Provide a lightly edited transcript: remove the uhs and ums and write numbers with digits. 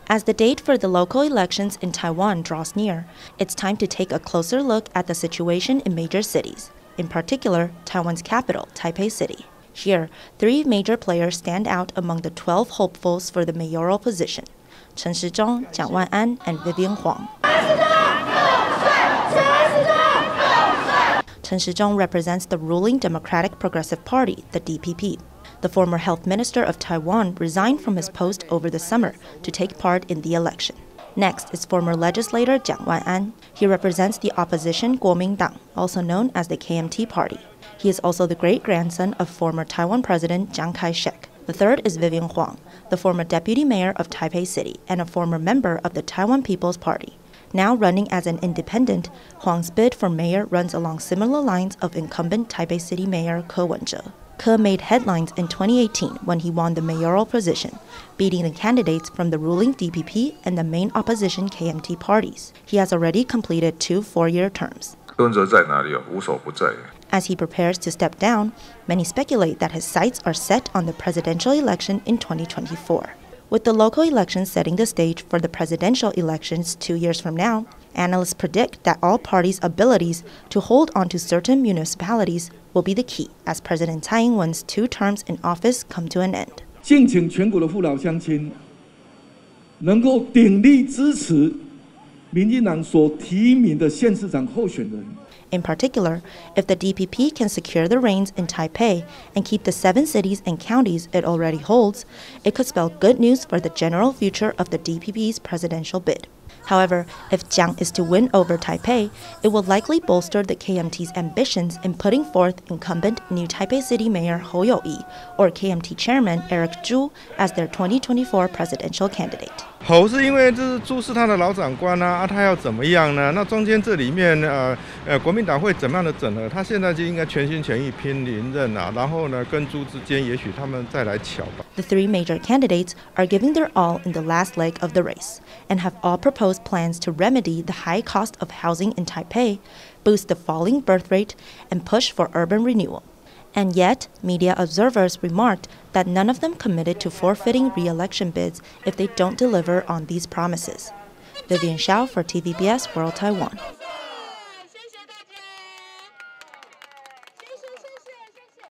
As the date for the local elections in Taiwan draws near, it's time to take a closer look at the situation in major cities, in particular, Taiwan's capital, Taipei City. Here, 3 major players stand out among the 12 hopefuls for the mayoral position: Chen Shizhong, Jiang Wan'an, and Vivian Huang. Chen Shizhong represents the ruling Democratic Progressive Party, the DPP. The former health minister of Taiwan resigned from his post over the summer to take part in the election. Next is former legislator Jiang Wan'an. He represents the opposition Kuomintang, also known as the KMT Party. He is also the great-grandson of former Taiwan President Chiang Kai-shek. The third is Vivian Huang, the former deputy mayor of Taipei City and a former member of the Taiwan People's Party. Now running as an independent, Huang's bid for mayor runs along similar lines of incumbent Taipei City Mayor Ke Wen-je. Ke made headlines in 2018 when he won the mayoral position, beating the candidates from the ruling DPP and the main opposition KMT parties. He has already completed 2 4-year terms. As he prepares to step down, many speculate that his sights are set on the presidential election in 2024. With the local elections setting the stage for the presidential elections 2 years from now, analysts predict that all parties' abilities to hold on to certain municipalities will be the key as President Tsai Ing-wen's 2 terms in office come to an end. 敬请全国的父老乡亲能够鼎力支持民进党所提名的县市长候选人。 In particular, if the DPP can secure the reins in Taipei and keep the 7 cities and counties it already holds, it could spell good news for the general future of the DPP's presidential bid. However, if Jiang is to win over Taipei, it will likely bolster the KMT's ambitions in putting forth incumbent new Taipei City Mayor Hou You-yi or KMT Chairman Eric Zhu as their 2024 presidential candidate. 侯是因为这朱是他的老长官啊，他要怎么样呢？那中间这里面国民党会怎么样的整合？他现在就应该全心全意拼连任啊，然后呢跟朱之间也许他们再来巧吧。 The 3 major candidates are giving their all in the last leg of the race and have all proposed plans to remedy the high cost of housing in Taipei, boost the falling birth rate, and push for urban renewal. And yet, media observers remarked that none of them committed to forfeiting re-election bids if they don't deliver on these promises. Vivian Xiao for TVBS World Taiwan.